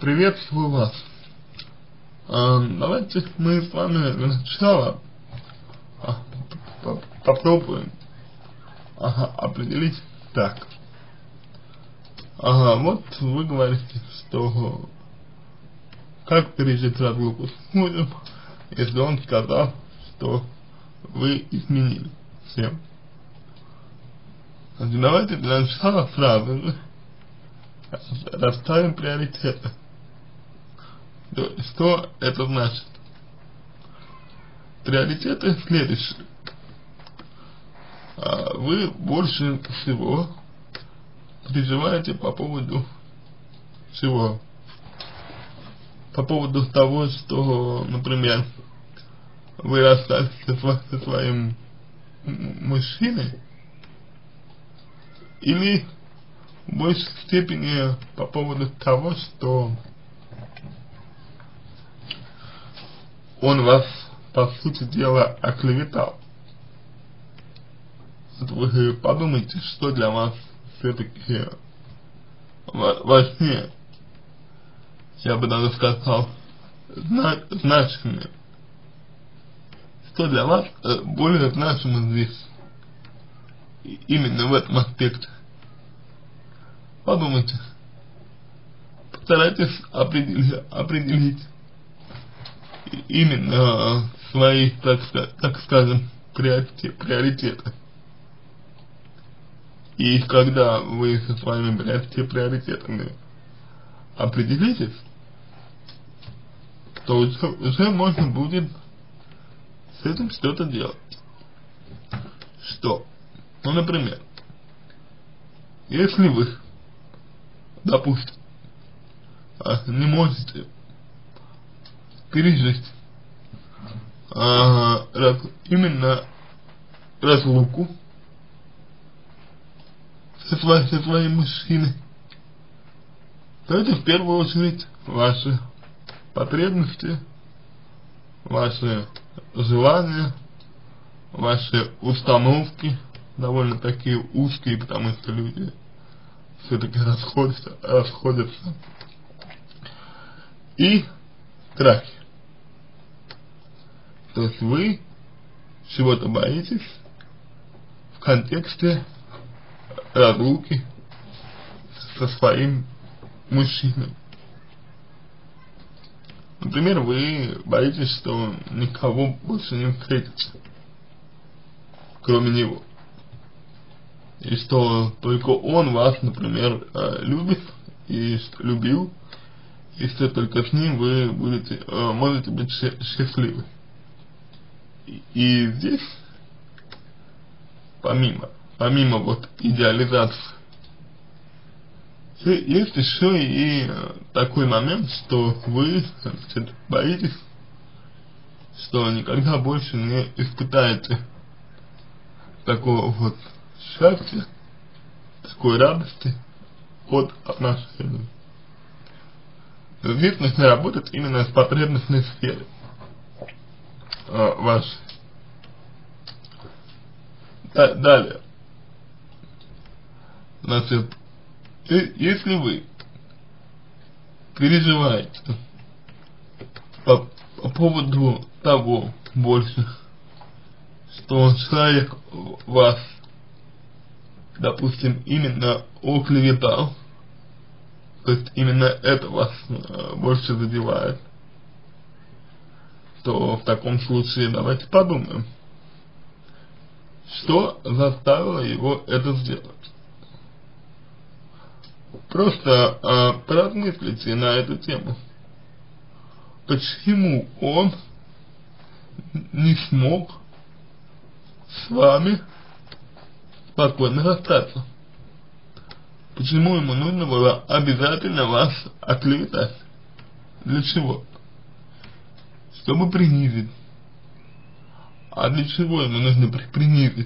Приветствую вас. Давайте мы с вами для начала попробуем определить так. Вот вы говорите, что как пережить разлуку с мужем, если он сказал, что вы изменили всем. Давайте для начала сразу же расставим приоритеты. Что это значит? Приоритеты следующие. Вы больше всего переживаете по поводу чего? По поводу того, что, например, вы расстались со своим мужчиной, или в большей степени по поводу того, что он вас, по сути дела, оклеветал. Вот вы подумайте, что для вас все-таки важнее, я бы даже сказал, значимее. Что для вас более значимо здесь, именно в этом аспекте. Подумайте, постарайтесь определить именно свои, так скажем, приоритеты. И когда вы со своими приоритетами определитесь, то уже можно будет с этим что-то делать. Что? Ну, например, если вы, допустим, не можете пережить именно разлуку со своим мужчиной, то это в первую очередь ваши потребности, ваши желания, ваши установки, довольно такие узкие, потому что люди все-таки расходятся, и страхи. То есть вы чего-то боитесь в контексте разлуки со своим мужчиной. Например, вы боитесь, что никого больше не встретите, кроме него. И что только он вас, например, любит и любил, и что только с ним вы можете быть счастливы. И здесь, помимо вот идеализации, есть еще и такой момент, что вы боитесь, что никогда больше не испытаете такого вот счастья, такой радости от отношений. Здесь нужно работать именно с потребностной сферой вашей. Далее. Значит, если вы переживаете по поводу того больше, что человек вас, допустим, именно оклеветал, то есть именно это вас больше задевает, то в таком случае давайте подумаем, что заставило его это сделать. Просто поразмыслите на эту тему. Почему он не смог с вами спокойно расстаться? Почему ему нужно было обязательно вас оклеветать? Для чего? Чтобы принизить. А для чего ему нужно принизить?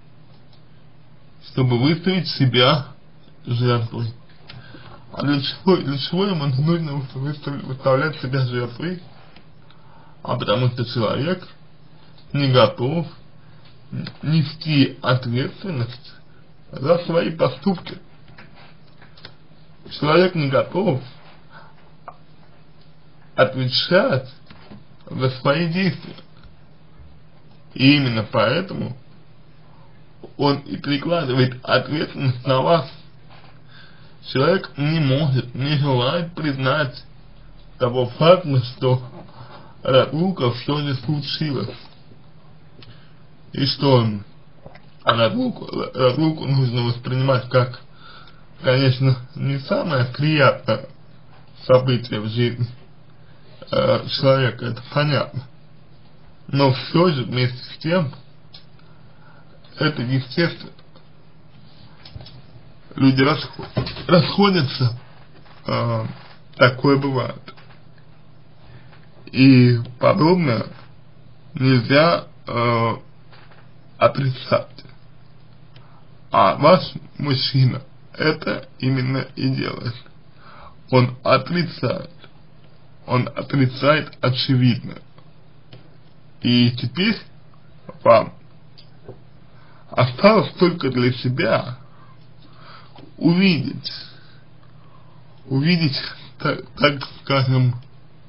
Чтобы выставить себя жертвой. А для чего ему нужно выставлять себя жертвой? А потому что человек не готов нести ответственность за свои поступки. Человек не готов отвечать за свои действия. И именно поэтому он и перекладывает ответственность на вас. Человек не может, не желает признать того факта, что разлука все же случилась. И что разлуку нужно воспринимать как, конечно, не самое приятное событие в жизни человека, это понятно. Но все же вместе с тем, это естественно. Люди расходятся, такое бывает. И подобное нельзя отрицать. А ваш мужчина это именно и делает. Он отрицает очевидно. И теперь вам осталось только для себя увидеть, так скажем,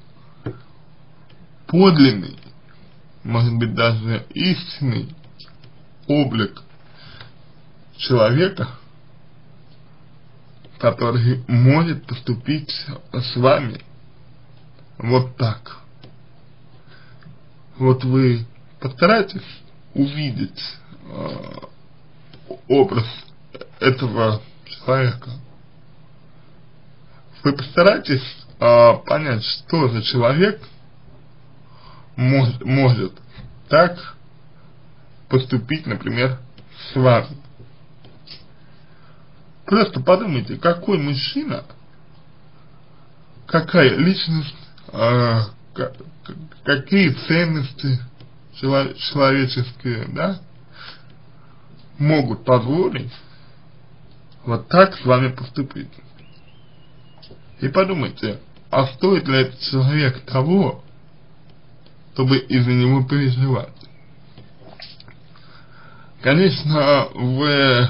подлинный, может быть даже истинный облик человека, который может поступить с вами вот так. Вот вы постарайтесь увидеть образ этого человека. Вы постарайтесь понять, что за человек может так поступить, например, с вами. Просто подумайте, какой мужчина, какая личность, какие ценности человеческие, да, могут позволить вот так с вами поступить. И подумайте, а стоит ли этот человек того, чтобы из-за него переживать? Конечно, в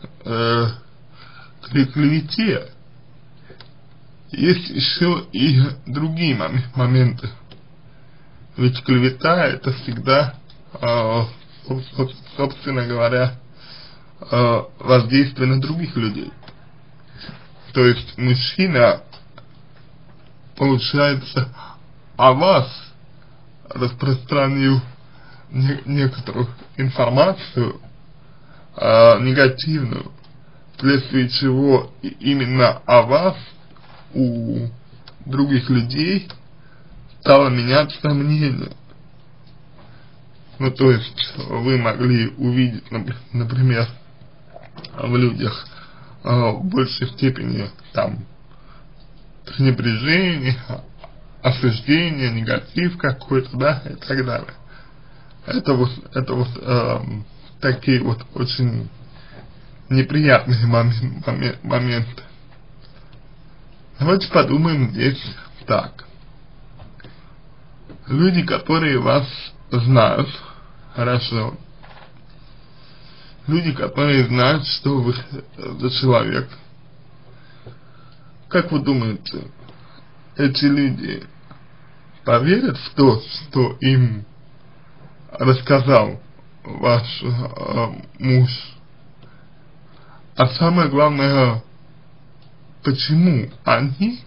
клевете есть еще и другие моменты. Ведь клевета это всегда, собственно говоря, воздействие на других людей. То есть мужчина, получается, о вас распространил некоторую информацию негативную, вследствие чего именно о вас у других людей стало меняться мнение. Ну, то есть вы могли увидеть, например, в людях в большей степени там пренебрежение, осуждение, негатив какой-то, да, и так далее. Это вот такие вот очень неприятные моменты. Давайте подумаем здесь так. Люди, которые вас знают хорошо, люди, которые знают, что вы за человек, как вы думаете, эти люди поверят в то, что им рассказал ваш муж? А самое главное, почему они,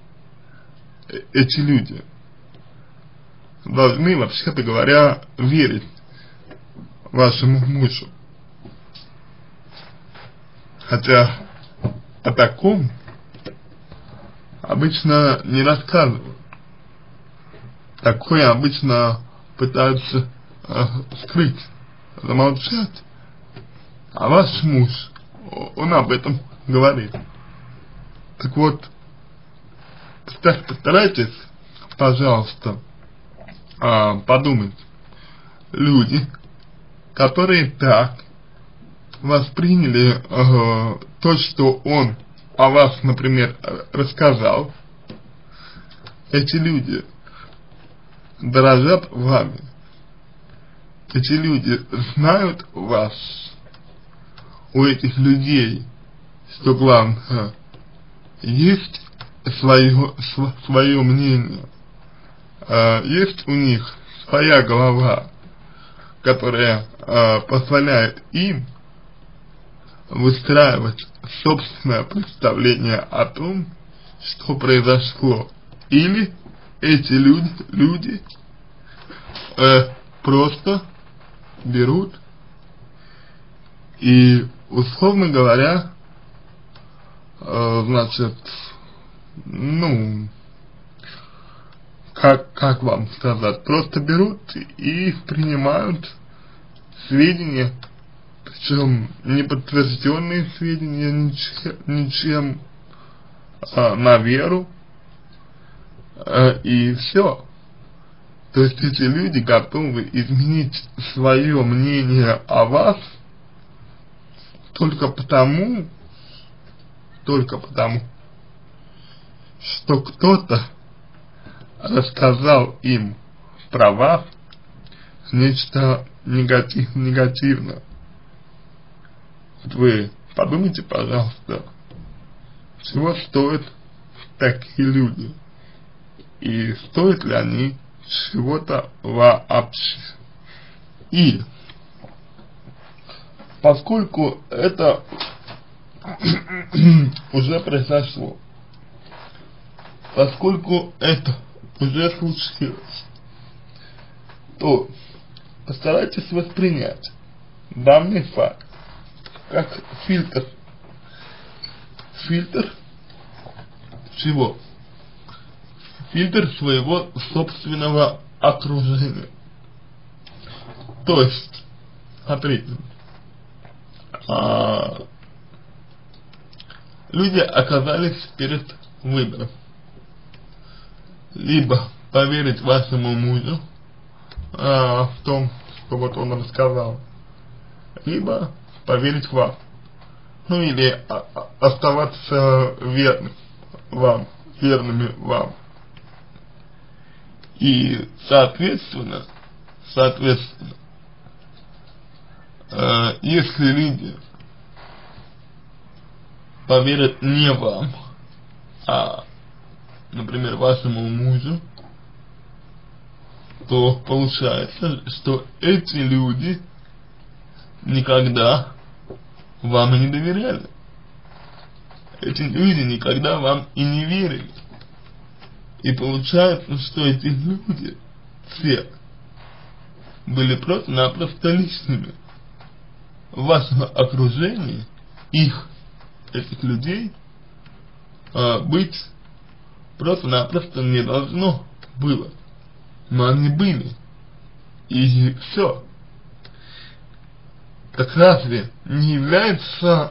эти люди, должны, вообще-то говоря, верить вашему мужу? Хотя о таком обычно не рассказывают. Такое обычно пытаются скрыть, замолчать. А ваш муж, он об этом говорит. Так вот, постарайтесь, пожалуйста, подумать. Люди, которые так восприняли то, что он о вас, например, рассказал, эти люди дорожат вами. Эти люди знают вас. У этих людей, что главное, есть свое мнение. есть у них своя голова, которая позволяет им выстраивать собственное представление о том, что произошло. Или эти люди просто берут и, условно говоря, значит, ну, как вам сказать, просто берут и принимают сведения, причем неподтвержденные сведения ничем на веру, и все. То есть эти люди готовы изменить свое мнение о вас только потому, что кто-то рассказал им про вас нечто негативное. Вот вы подумайте, пожалуйста, чего стоят такие люди, и стоят ли они чего-то вообще. И поскольку это уже произошло, поскольку это уже случилось, то постарайтесь воспринять данный факт как фильтр чего? Фильтр своего собственного окружения. То есть, смотрите, люди оказались перед выбором: либо поверить вашему мужу в том, что вот он рассказал, либо поверить вам, ну или оставаться верными вам. И соответственно, если люди поверят не вам, а, например, вашему мужу, то получается, что эти люди никогда вам и не доверяли. Эти люди никогда вам и не верили. И получается, что эти люди все были просто-напросто лишними. В вашем окружении этих людей, быть просто-напросто не должно было. Но они были. И все. Так разве не является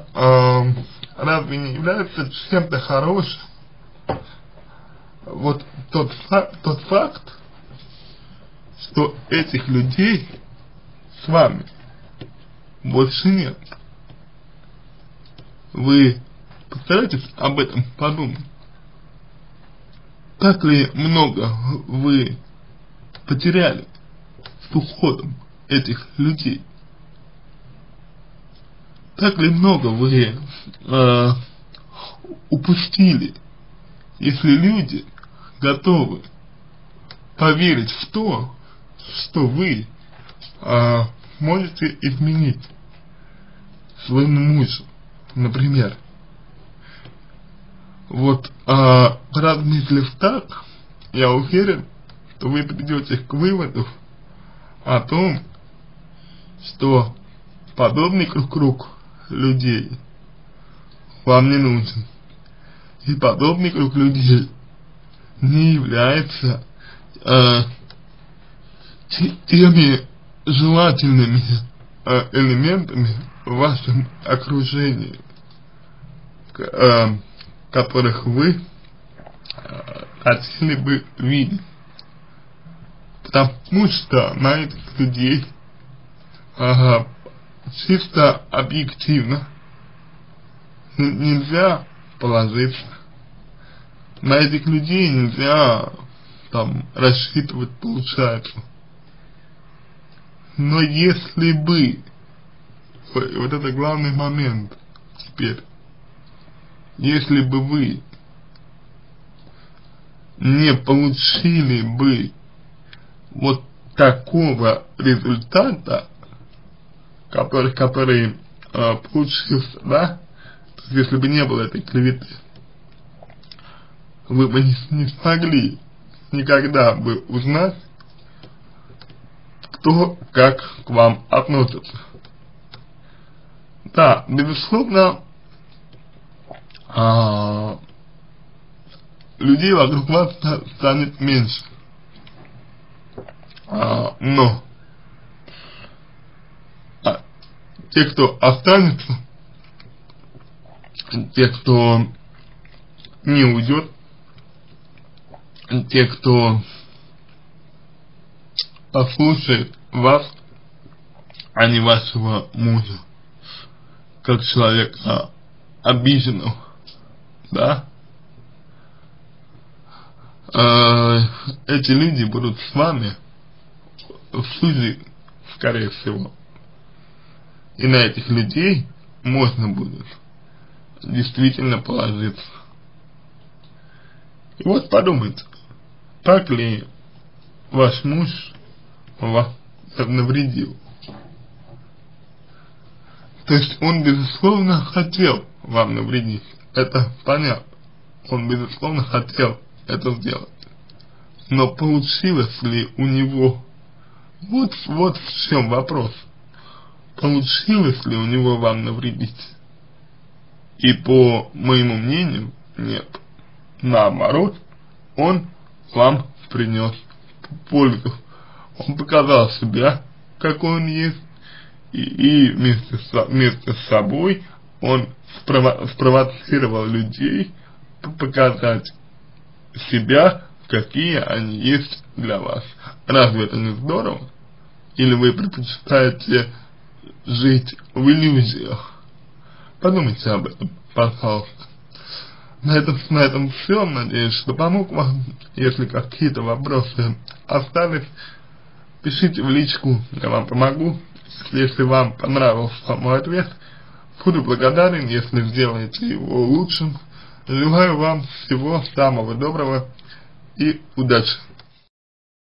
чем-то хорошим вот тот факт, что этих людей с вами больше нет? Вы постарайтесь об этом подумать. Так ли много вы потеряли с уходом этих людей? Так ли много вы упустили, если люди готовы поверить в то, что вы можете изменить своему мужу, например? Вот, поразмыслив так, я уверен, что вы придете к выводу о том, что подобный круг людей вам не нужен. И подобный круг людей не является теми желательными элементами в вашем окружении, которых вы хотели бы видеть. Потому что на этих людей чисто объективно нельзя положиться. На этих людей нельзя там рассчитывать, получается. Но если бы, вот это главный момент теперь, если бы вы не получили бы вот такого результата, который получился, да, то есть если бы не было этой клеветы, вы бы не смогли никогда бы узнать, кто как к вам относится. Да, безусловно, людей вокруг вас станет меньше, но те, кто останется, те, кто не уйдет, те, кто послушает вас, а не вашего мужа, как человека обиженного, да, эти люди будут с вами всю жизнь, скорее всего. И на этих людей можно будет действительно положиться. И вот подумайте, так ли ваш муж вам навредил? То есть он, безусловно, хотел вам навредить, это понятно, он, безусловно, хотел это сделать, но получилось ли у него, вот в чем вопрос, получилось ли у него вам навредить? И по моему мнению, нет, наоборот, он вам принес пользу, он показал себя, какой он есть, и вместе с собой он спровоцировал людей показать себя, какие они есть для вас. Разве это не здорово? Или вы предпочитаете жить в иллюзиях? Подумайте об этом, пожалуйста. На этом все. Надеюсь, что помог вам. Если какие-то вопросы остались, пишите в личку, я вам помогу. Если вам понравился мой ответ, буду благодарен, если сделаете его лучшим. Желаю вам всего самого доброго и удачи.